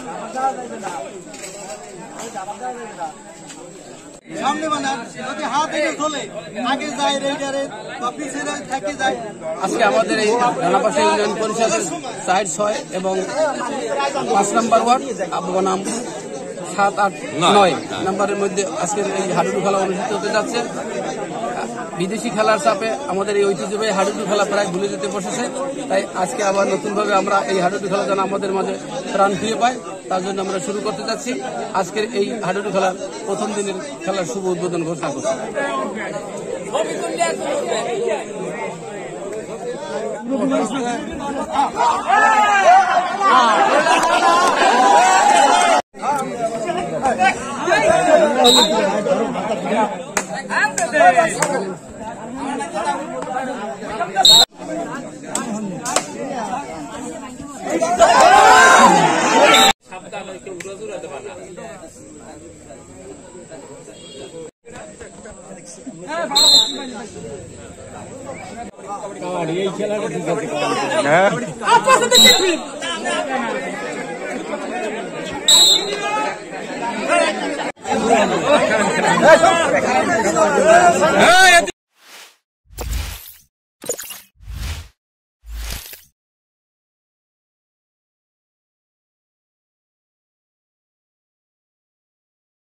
সামনে বানান যদি হাত এনে চলে আগে যায় রেডারে বা পিছনে থেকে যায়। আজকে আমাদের এই রানাপাশা ইউনিয়ন পরিষদের 4, 6 এবং 5 নম্বর ওয়ার্ড বনাম 7, 8, 9 নম্বরের মধ্যে আজকের এই হাডুডু খেলা অনুষ্ঠিত হতে যাচ্ছে। বিদেশি খেলার চাপে আমাদের এই ঐতিহ্যবাহী হাডুডু খেলা প্রায় ভুলে যেতে বসেছে। তাই আজকে আবার নতুনভাবে আমরা এই হাডুডু খেলা যেন আমাদের মাঝে প্রাণ ফিরে পাই, তার জন্য আমরা শুরু করতে যাচ্ছি। আজকের এই হাডুডু খেলার প্রথম দিনের খেলার শুভ উদ্বোধন ঘোষণা করছি। Hey!